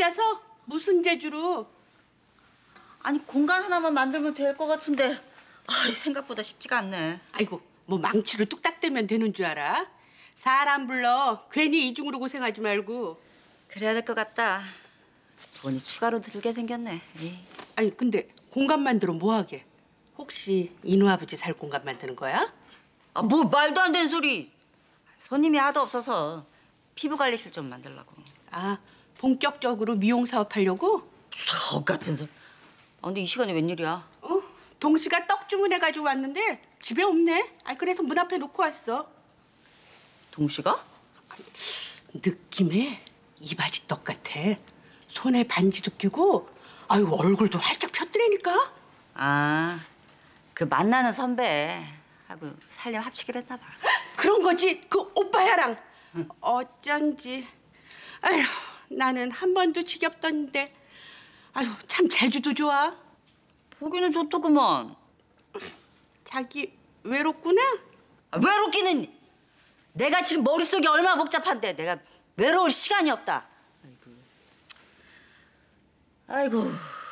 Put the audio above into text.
혼자서 무슨 재주로? 아니 공간 하나만 만들면 될 것 같은데 생각보다 쉽지가 않네. 아이고 뭐 망치로 뚝딱 대면 되는 줄 알아? 사람 불러 괜히 이중으로 고생하지 말고. 그래야 될 것 같다. 돈이 추가로 들게 생겼네. 에이. 아니 근데 공간 만들어 뭐하게? 혹시 인우 아버지 살 공간 만드는 거야? 뭐 말도 안 되는 소리. 손님이 하도 없어서 피부 관리실 좀 만들려고. 아 본격적으로 미용 사업 하려고? 석 같은 소리. 근데 이 시간에 웬일이야? 동시가 떡 주문해가지고 왔는데 집에 없네. 그래서 문 앞에 놓고 왔어. 동시가? 느낌에 이바지 떡 같아. 손에 반지도 끼고 얼굴도 활짝 폈더라니까. 그 만나는 선배하고 살림 합치기로 했나 봐. 그런 거지. 그 오빠야랑. 어쩐지. 나는 한 번도 지겹던데. 참 재주도 좋아. 보기는 좋더구먼. 자기 외롭구나? 외롭기는 내가 지금 머릿속이 얼마나 복잡한데 내가 외로울 시간이 없다. 아이고.